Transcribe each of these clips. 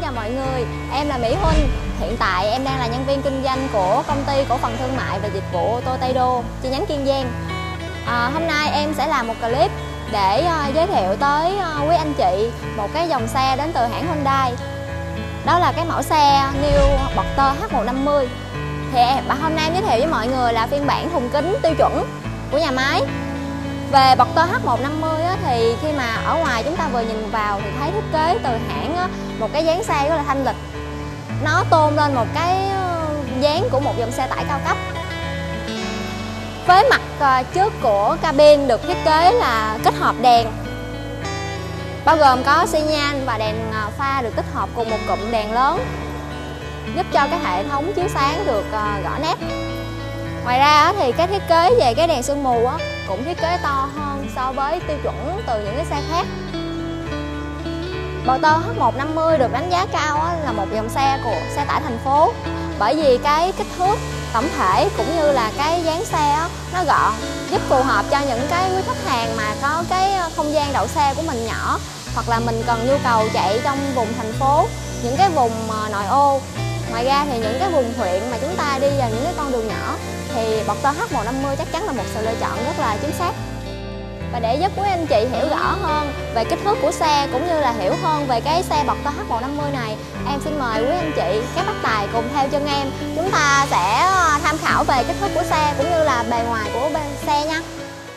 chào mọi người. Em là Mỹ Huân. Hiện tại em đang là nhân viên kinh doanh của công ty cổ phần thương mại và dịch vụ ô tô Tây Đô chi nhánh Kiên Giang. Hôm nay em sẽ làm một clip để giới thiệu tới quý anh chị một cái dòng xe đến từ hãng Hyundai. Đó là cái mẫu xe New Porter H150. Thì hôm nay em giới thiệu với mọi người là phiên bản thùng kính tiêu chuẩn của nhà máy. Về Porter H150 thì khi mà ở ngoài chúng ta vừa nhìn vào thì thấy thiết kế từ hãng một cái dáng xe rất là thanh lịch. Nó tôn lên một cái dáng của một dòng xe tải cao cấp. Với mặt trước của cabin được thiết kế là kết hợp đèn, bao gồm có xi nhan và đèn pha được tích hợp cùng một cụm đèn lớn, giúp cho cái hệ thống chiếu sáng được rõ nét. Ngoài ra thì cái thiết kế về cái đèn sương mù cũng thiết kế to hơn so với tiêu chuẩn từ những cái xe khác. Porter H150 được đánh giá cao là một dòng xe của xe tải thành phố, bởi vì cái kích thước tổng thể cũng như là cái dáng xe nó gọn, giúp phù hợp cho những cái quý khách hàng mà có cái không gian đậu xe của mình nhỏ, hoặc là mình cần nhu cầu chạy trong vùng thành phố, những cái vùng nội ô. Ngoài ra thì những cái vùng huyện mà chúng ta đi vào những cái con đường nhỏ thì Porter H150 chắc chắn là một sự lựa chọn rất là chính xác. Và để giúp quý anh chị hiểu rõ hơn về kích thước của xe cũng như là hiểu hơn về cái xe Porter H150 này, em xin mời quý anh chị, các bác tài cùng theo chân em. Chúng ta sẽ tham khảo về kích thước của xe cũng như là bề ngoài của bên xe nha.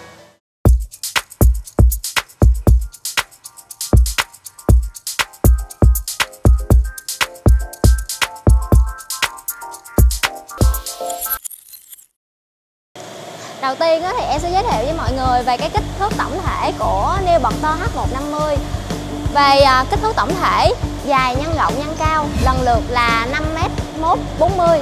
Đầu tiên thì em sẽ giới thiệu với mọi người về cái kích thước tổng thể của New Porter H150. Về kích thước tổng thể, dài nhân rộng nhân cao lần lượt là 5m140,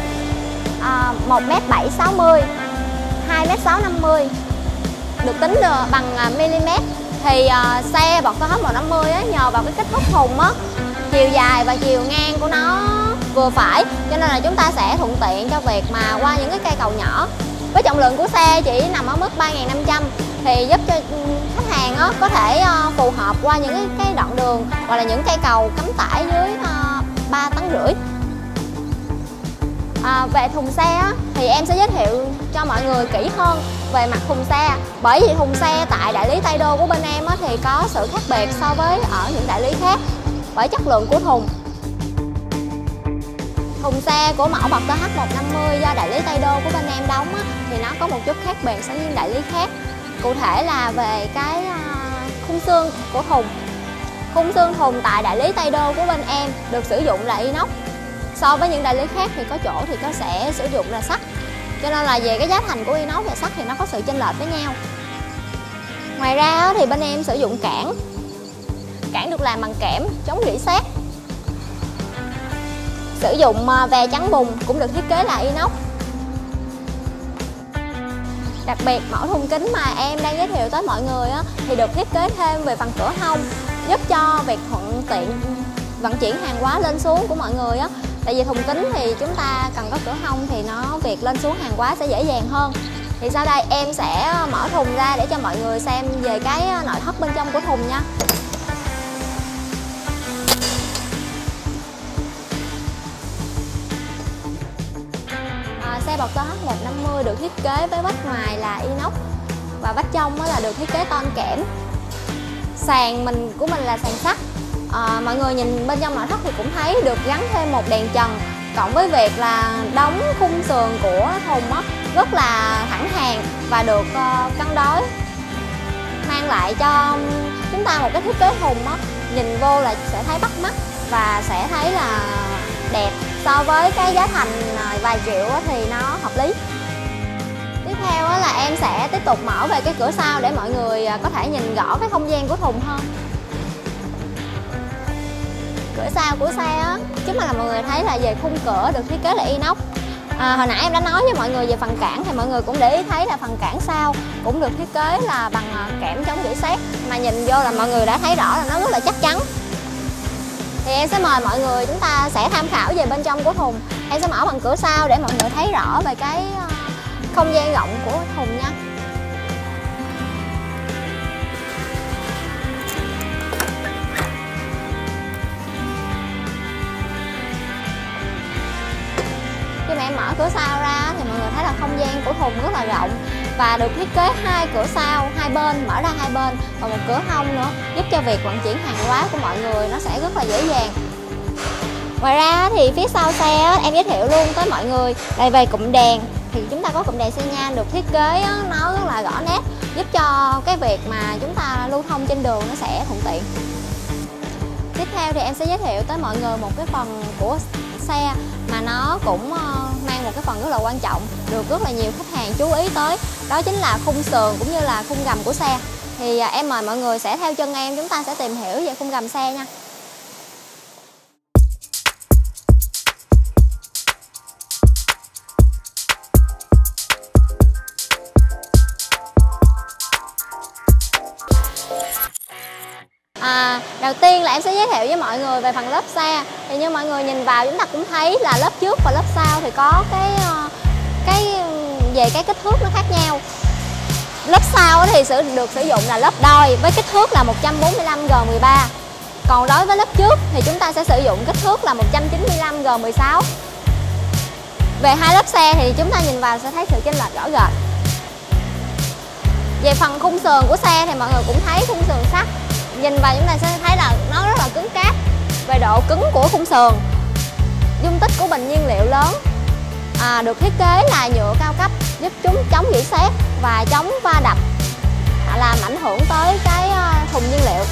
1m760, 2m650, được tính bằng mm. Thì xe Porter H150 nhờ vào cái kích thước thùng chiều dài và chiều ngang của nó vừa phải, cho nên là chúng ta sẽ thuận tiện cho việc mà qua những cái cây cầu nhỏ. Với trọng lượng của xe chỉ nằm ở mức 3.500 thì giúp cho khách hàng có thể phù hợp qua những cái đoạn đường hoặc là những cây cầu cắm tải dưới 3,5 tấn. Về thùng xe thì em sẽ giới thiệu cho mọi người kỹ hơn về mặt thùng xe, bởi vì thùng xe tại đại lý Tây Đô của bên em thì có sự khác biệt so với ở những đại lý khác bởi chất lượng của thùng. Thùng xe của mẫu Porter H150 do đại lý Tây Đô của bên em đóng thì nó có một chút khác biệt so với những đại lý khác. Cụ thể là về cái khung xương của thùng. Khung xương thùng tại đại lý Tây Đô của bên em được sử dụng là inox. So với những đại lý khác thì có chỗ thì có sẽ sử dụng là sắt. Cho nên là về cái giá thành của inox và sắt thì nó có sự chênh lệch với nhau. Ngoài ra thì bên em sử dụng cản. Cản được làm bằng kẽm chống rỉ sét. Sử dụng ve chắn bùn cũng được thiết kế là inox. Đặc biệt mẫu thùng kính mà em đang giới thiệu tới mọi người thì được thiết kế thêm về phần cửa hông, giúp cho việc thuận tiện vận chuyển hàng hóa lên xuống của mọi người Tại vì thùng kính thì chúng ta cần có cửa hông thì việc lên xuống hàng hóa sẽ dễ dàng hơn. Thì sau đây em sẽ mở thùng ra để cho mọi người xem về cái nội thất bên trong của thùng nha. Xe Porter H150 được thiết kế với vách ngoài là inox và vách trong là được thiết kế ton kẽm. Sàn của mình là sàn sắt. Mọi người nhìn bên trong nội thất thì cũng thấy được gắn thêm một đèn trần, cộng với việc là đóng khung sườn của thùng rất là thẳng hàng và được cân đối, mang lại cho chúng ta một cái thiết kế thùng nhìn vô là sẽ thấy bắt mắt và sẽ thấy là đẹp. So với cái giá thành vài triệu thì nó hợp lý. Tiếp theo là em sẽ tiếp tục mở về cái cửa sau để mọi người có thể nhìn rõ cái không gian của thùng hơn. Cửa sau của xe chúng ta là mọi người thấy là về khung cửa được thiết kế là inox. Hồi nãy em đã nói với mọi người về phần cản thì mọi người cũng để ý thấy là phần cản sau cũng được thiết kế là bằng kẽm chống rỉ sét, mà nhìn vô là mọi người đã thấy rõ là nó rất là chắc chắn. Thì em sẽ mời mọi người chúng ta sẽ tham khảo về bên trong của thùng. Em sẽ mở bằng cửa sau để mọi người thấy rõ về cái không gian rộng của thùng nha. mở cửa sau ra thì mọi người thấy là không gian của thùng rất là rộng và được thiết kế 2 cửa sau hai bên, mở ra hai bên và một cửa hông nữa, giúp cho việc vận chuyển hàng hóa của mọi người nó sẽ rất là dễ dàng. Ngoài ra thì phía sau xe em giới thiệu luôn tới mọi người là về cụm đèn. Thì chúng ta có cụm đèn xi nhan được thiết kế nó rất là rõ nét, giúp cho cái việc mà chúng ta lưu thông trên đường nó sẽ thuận tiện. Tiếp theo thì em sẽ giới thiệu tới mọi người một cái phần của xe mà nó cũng mang một cái phần rất là quan trọng, được rất là nhiều khách hàng chú ý tới, đó chính là khung sườn cũng như là khung gầm của xe. Thì em mời mọi người sẽ theo chân em, chúng ta sẽ tìm hiểu về khung gầm xe nha. Đầu tiên là em sẽ giới thiệu với mọi người về phần lớp xe. Thì như mọi người nhìn vào chúng ta cũng thấy là lớp trước và lớp sau thì có về cái kích thước nó khác nhau. Lớp sau thì được sử dụng là lớp đôi với kích thước là 145x13. Còn đối với lớp trước thì chúng ta sẽ sử dụng kích thước là 195x16. Về hai lớp xe thì chúng ta nhìn vào sẽ thấy sự chênh lệch rõ rệt. Về phần khung sườn của xe thì mọi người cũng thấy khung sườn sắt. Nhìn vào chúng ta sẽ thấy là nó rất là cứng cáp. Về độ cứng của khung sườn, dung tích của bình nhiên liệu lớn, được thiết kế là nhựa cao cấp, giúp chúng chống rỉ sét và chống va đập, làm ảnh hưởng tới cái thùng nhiên liệu.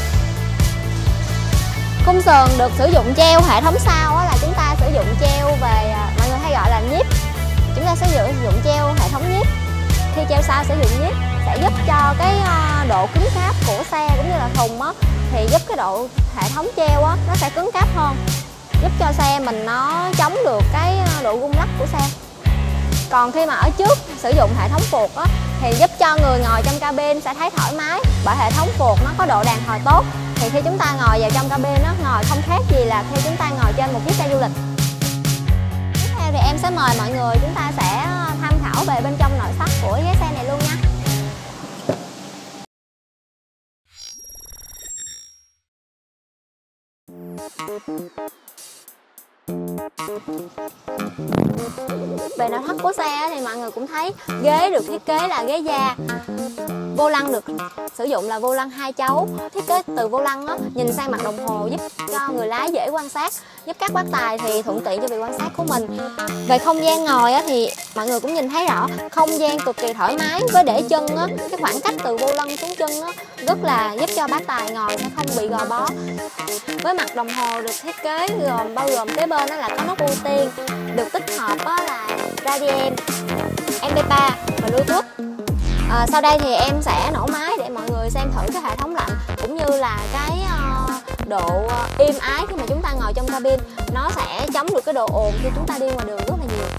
Khung sườn được sử dụng treo hệ thống sau là chúng ta sử dụng treo về mọi người hay gọi là nhíp. Chúng ta sẽ sử dụng treo hệ thống nhíp. Khi treo sau sử dụng nhíp sẽ giúp cho cái độ cứng cáp của xe cũng như là thùng thì giúp cái độ hệ thống treo nó sẽ cứng cáp hơn, giúp cho xe mình nó chống được cái độ rung lắc của xe. Còn khi mà ở trước sử dụng hệ thống phuộc thì giúp cho người ngồi trong cabin sẽ thấy thoải mái, bởi hệ thống phuộc nó có độ đàn hồi tốt. Thì khi chúng ta ngồi vào trong cabin ngồi không khác gì là khi chúng ta ngồi trên một chiếc xe du lịch. Tiếp theo thì em sẽ mời mọi người chúng ta sẽ tham khảo về bên trong nội thất của ghế xe này luôn nha. Về nội thất của xe thì mọi người cũng thấy ghế được thiết kế là ghế da. Vô lăng được sử dụng là vô lăng 2 chấu. Thiết kế từ vô lăng nhìn sang mặt đồng hồ giúp cho người lái dễ quan sát, giúp các bác tài thì thuận tiện cho việc quan sát của mình. Về không gian ngồi thì mọi người cũng nhìn thấy rõ, không gian cực kỳ thoải mái với để chân cái khoảng cách từ vô lăng xuống chân rất là giúp cho bác tài ngồi sẽ không bị gò bó. Với mặt đồng hồ được thiết kế bao gồm kế bên là có nút ưu tiên, được tích hợp là radiem, MP3 và Bluetooth. Sau đây thì em sẽ nổ máy để mọi người xem thử cái hệ thống lạnh cũng như là cái độ êm ái khi mà chúng ta ngồi trong cabin. Nó sẽ chống được cái độ ồn khi chúng ta đi ngoài đường rất là nhiều.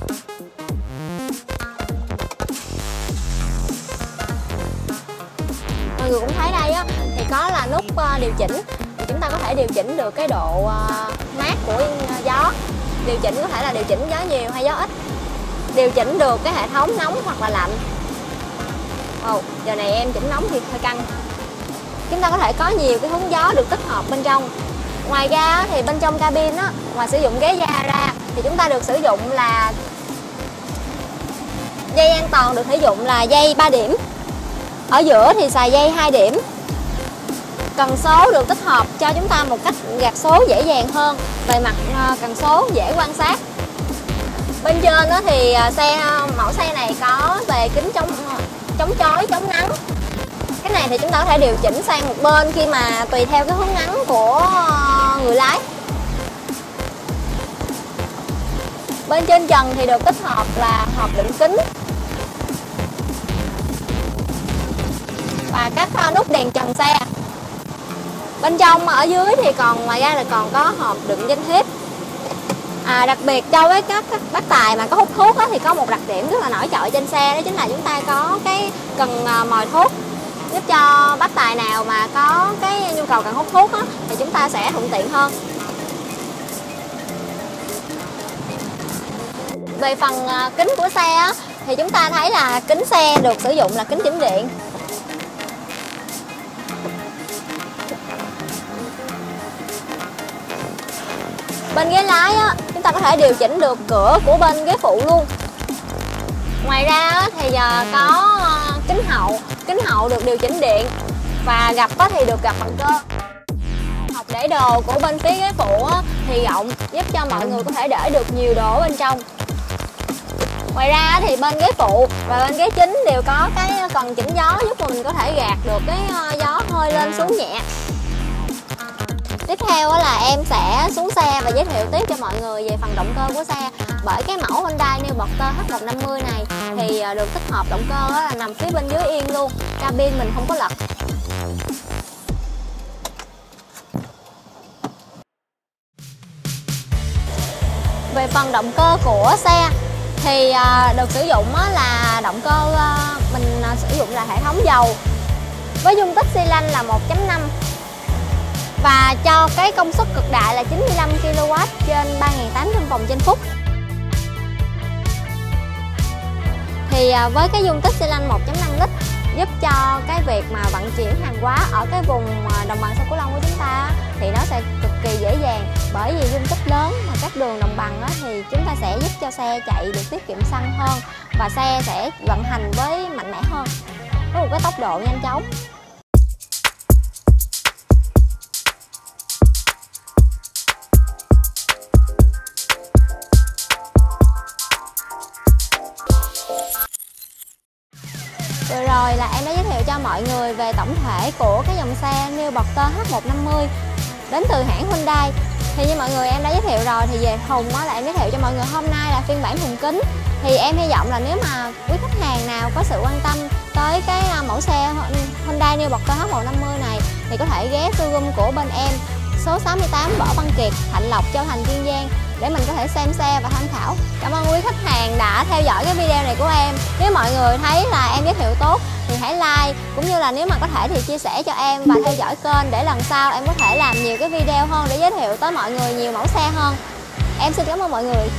Mọi người cũng thấy đây thì có là nút điều chỉnh. Thì chúng ta có thể điều chỉnh được cái độ mát của gió, điều chỉnh có thể là điều chỉnh gió nhiều hay gió ít, điều chỉnh được cái hệ thống nóng hoặc là lạnh. Giờ này em chỉnh nóng thì hơi căng. Chúng ta có thể có nhiều cái hướng gió được tích hợp bên trong. Ngoài ra thì bên trong cabin ngoài sử dụng ghế da ra thì chúng ta được sử dụng là dây an toàn, được sử dụng là dây 3 điểm. Ở giữa thì xài dây 2 điểm. Cần số được tích hợp cho chúng ta một cách gạt số dễ dàng hơn. Về mặt cần số dễ quan sát. Bên trên thì mẫu xe này có về kính chống chói, chống nắng. Cái này thì chúng ta có thể điều chỉnh sang một bên khi mà tùy theo cái hướng nắng của người lái. Bên trên trần thì được tích hợp là hộp đựng kính và các nút đèn trần xe. Bên trong ở dưới thì ngoài ra là còn có hộp đựng danh thiếp. Đặc biệt cho với các bác tài mà có hút thuốc thì có một đặc điểm rất là nổi trội trên xe, đó chính là chúng ta có cái cần mồi thuốc, giúp cho bác tài nào mà có cái nhu cầu cần hút thuốc thì chúng ta sẽ thuận tiện hơn. Về phần kính của xe thì chúng ta thấy là kính xe được sử dụng là kính chỉnh điện. Bên ghế lái ta có thể điều chỉnh được cửa của bên ghế phụ luôn. Ngoài ra thì có kính hậu được điều chỉnh điện, và gập thì được gập bằng cơ. Hộc để đồ của bên phía ghế phụ thì rộng, giúp cho mọi người có thể để được nhiều đồ ở bên trong. Ngoài ra thì bên ghế phụ và bên ghế chính đều có cái cần chỉnh gió, giúp mình có thể gạt được cái gió hơi lên xuống nhẹ. Tiếp theo là em sẽ xuống xe và giới thiệu tiếp cho mọi người về phần động cơ của xe. Bởi cái mẫu Hyundai New Porter H150 này thì được tích hợp động cơ là nằm phía bên dưới yên luôn, cabin mình không có lật. Về phần động cơ của xe thì được sử dụng là động cơ mình sử dụng là hệ thống dầu với dung tích xi lanh là 1.5 và cho cái công suất cực đại là 95 kW trên 3.800 vòng trên phút. Thì với cái dung tích xi lanh 1.5 lít giúp cho cái việc mà vận chuyển hàng hóa ở cái vùng đồng bằng sông Cửu Long của chúng ta thì nó sẽ cực kỳ dễ dàng, bởi vì dung tích lớn mà các đường đồng bằng thì chúng ta sẽ giúp cho xe chạy được tiết kiệm xăng hơn và xe sẽ vận hành với mạnh mẽ hơn với một cái tốc độ nhanh chóng. Vừa rồi là em đã giới thiệu cho mọi người về tổng thể của cái dòng xe New Porter H150 đến từ hãng Hyundai. Thì như mọi người em đã giới thiệu rồi, thì về thùng là em giới thiệu cho mọi người hôm nay là phiên bản thùng kính. Thì em hy vọng là nếu mà quý khách hàng nào có sự quan tâm tới cái mẫu xe Hyundai New Porter H150 này thì có thể ghé showroom của bên em số 68 Võ Văn Kiệt, Thạnh Lộc, Châu Thành, Kiên Giang để mình có thể xem xe và tham khảo. Cảm ơn quý khách hàng đã theo dõi cái video này của em. Nếu mọi người thấy là em giới thiệu tốt thì hãy like, cũng như là nếu mà có thể thì chia sẻ cho em và theo dõi kênh để lần sau em có thể làm nhiều cái video hơn để giới thiệu tới mọi người nhiều mẫu xe hơn. Em xin cảm ơn mọi người.